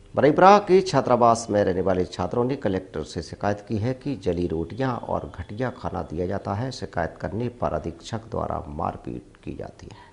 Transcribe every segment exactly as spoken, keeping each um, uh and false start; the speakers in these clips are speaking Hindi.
बरईपुरा के छात्रावास में रहने वाले छात्रों ने कलेक्टर से शिकायत की है कि जली रोटियां और घटिया खाना दिया जाता है। शिकायत करने पर अधीक्षक द्वारा मारपीट की जाती है।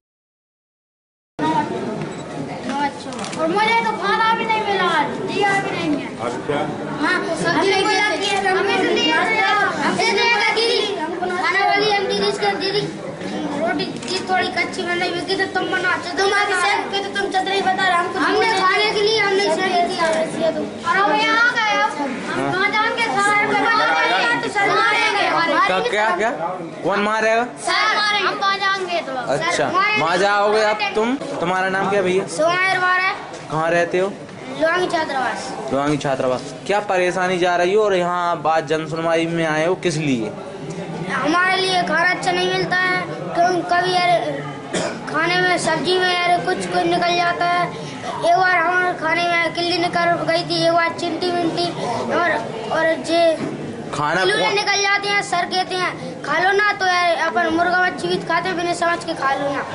और मुझे तो खाना भी नहीं मिला, दिया भी नहीं है। अच्छा। हाँ, सब्जी नहीं मिलती है, हमें तो दिया हमसे देगा दीदी, खाना वाली हम दीदी इसके दीदी रोटी की थोड़ी कच्ची बन रही है तो तुम बना तुम्हारी सेहत के तो तुम चतरी बता रहे हमको हमने खाने के लिए हमने सेहत किया है तो और हम यहाँ गए हम कहाँ जान के सर पे बता तो सर मारेंगे। क्या क्या क्या कौन मारेगा? सर हम कहाँ जाएंगे तो। अच्छा वहाँ जाओगे अब तुम? तुम्हारा नाम क्या भैया? सुमायर वारे। कहाँ रहते हो? लोहांगी छात्रावास। लोहांगी छात्रावास। क्या परेशानी जा रही हो और यहाँ बात जन सुनवाई में आए हो किस लिए? हमारे लिए खाना अच्छा नहीं मिलता है, क्यों कभी यार खाने में सब्जी में यार कुछ कुछ निकल जाता है। एक बार हमारे खाने में किल्ली निकल गई थी, एक बार चिंटी मिंटी और और जे खाना निकल जाते हैं। सर कहते हैं खा लो ना, तो यार अपन मुर्गा मच्छी भी खाते हैं बिना समझ के खा लो ना।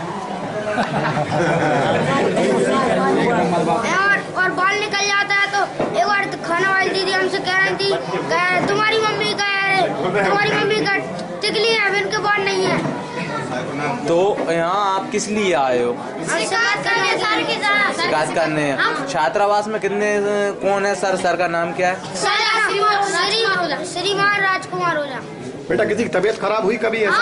और, और बाल निकल जाता है तो एक बार तो खाना वाली दीदी हमसे कह रही थी तुम्हारी मम्मी का तुम्हारी मम्मी का टिकली है, इनके बाल नहीं है। तो यहाँ आप किस लिए आए हो? शिकायत करने सर की शिकायत करने। छात्रावास में कितने कौन है सर? सर का नाम क्या है? श्रीमान राजकुमार ओझा। बेटा किसी की तबीयत खराब हुई कभी ऐसा?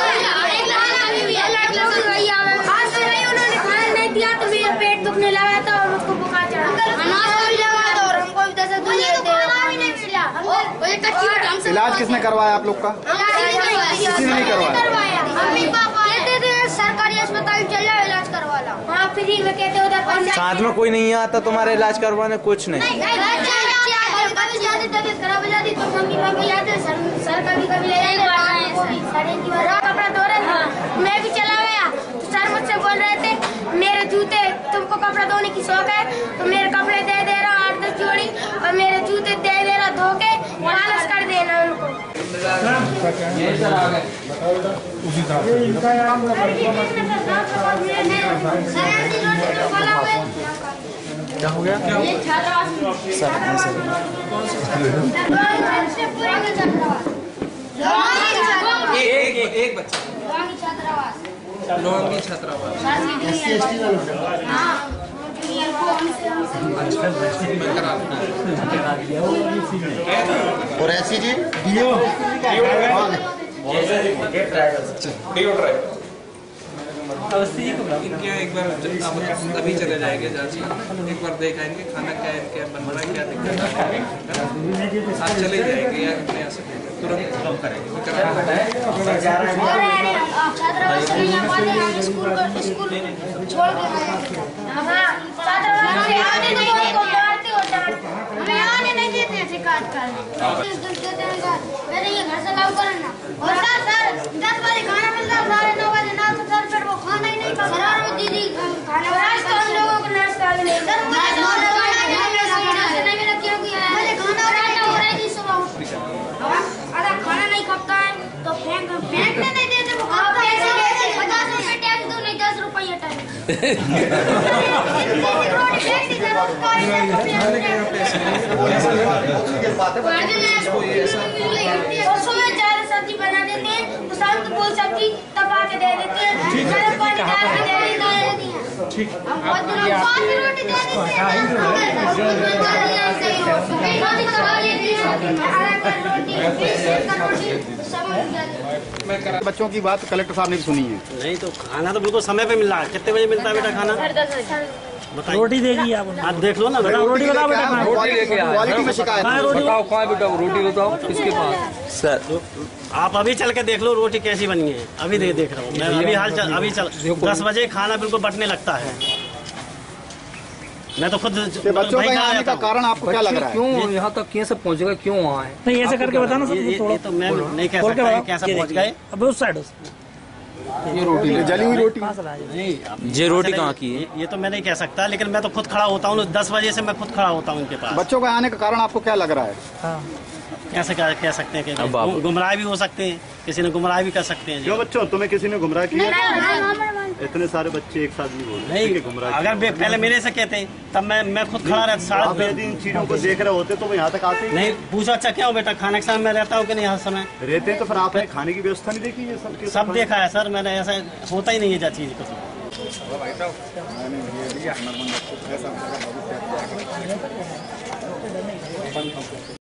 उन्होंने खाना नहीं दिया तो मेरा पेट दुखने लगा था और उसको बुखार चढ़ा था और हमको भी दस इलाज किसने करवाया आप लोग का? किसी ने नहीं करवाया। मम्मी पापा कहते थे सरकारी अस्पताल चल जाओ इलाज करवा लो। हाँ फ्री में कहते उधर। साथ में कोई नहीं आता तुम्हारे इलाज करवाने? कुछ नहीं। तबीयत खराब हो जाती तो मम्मी पापा आते, सर कभी कभी ले कपड़ा धो रहे थे, मैं भी चला गया। सर मुझसे बोल रहे थे मेरे जूते, तुमको कपड़ा धोने की शौक है तो मेरे कपड़े दे दे रहा आठ दस जोड़ी और मेरे जूते दे दे रहा धो के मालिश कर देना उनको। क्या हो गया? एक एक एक बच्चा लोहांगी छात्रावास। लोहांगी छात्रावास। और ऐसी जी डियो इनके एक बार अभी चले जाएंगे जांच, एक बार देखा इनके खाना क्या है, क्या बन रहा है, क्या दिक्कत है, आज चले जाएंगे या अपने यहाँ से तुरंत कम करेंगे। दस बजे खाना मिलता है, साढ़े नौ बजे ना तो सर फिर वो खाना ही नहीं पकड़ा। दीदी खाना नाश्ता हम लोगों को नाश्ता भी नहीं नहीं मिला क्योंकि खाना हो रहा है सुबह अगर खाना नहीं खाता है तो फेंक फेंकने नहीं देते वो। पचास रुपए टैक्स दो नहीं दस रुपये टैक्स सब्जी बना देते हैं तो शाम को कोई सब्जी दबा के दे देते हैं, गर्म पानी डाल के दे देते हैं। ठीक हम बहुत दिनों बाद रोटी दे देते हैं। बच्चों की बात कलेक्टर साहब ने भी सुनी है। नहीं तो खाना तो बिल्कुल समय पे मिल रहा है। कितने बजे मिलता है बेटा खाना? रोटी देगी आप आप देख लो ना बेटा, रोटी बताओ बेटा। रोटी लेके आए, क्वालिटी में शिकायत है। बताओ कहाँ बेटा रोटी बताओ किसके पास? सर आप अभी चल के देख लो रोटी कैसी बनी है। अभी दे देख रहा हूँ मैं, अभी हाल चल अभी चल दस बजे खाना बिल्कुल बटने लगता है। मैं तो खुद बच्चों का यहाँ आने का कारण आपको क्या लग रहा है? क्यों यहाँ तक कैसे पहुँच गए, क्यों वहाँ है? नहीं ऐसे करके बताना सर। ये तो मैं नहीं कह सकता कैसे पहुँच गए। अब उस साइड ये रोटी जली हुई रोटी नहीं, ये रोटी कहाँ की है? ये तो मैं नहीं कह सकता, लेकिन मैं तो खुद खड़ा होता हूँ दस बजे से मैं खुद खड़ा होता हूँ उनके पास। बच्चों का आने का कारण आपको क्या लग रहा है? हाँ। कैसे कह सकते हैं कि गुमराह भी हो सकते हैं, किसी ने गुमराह भी कर सकते हैं। क्यों बच्चों, तुम्हें किसी ने गुमराह किया? इतने सारे बच्चे एक साथ नहीं बोल रहे नहीं, घूम रहा अगर वे पहले मेरे से कहते तब मैं मैं खुद खड़ा रहता आप साढ़े यदि इन चीजों को देख रहे होते तो वो यहाँ तक आते ही नहीं पूछो अच्छा क्यों बेटा खाने के समय मैं रहता हूँ कि नहीं हर समय रहते हैं, तो फिर आपने खाने की व्यवस्था नहीं देखी है सबके सब देखा है सर मैंने, ऐसा होता ही नहीं है चीज कुछ।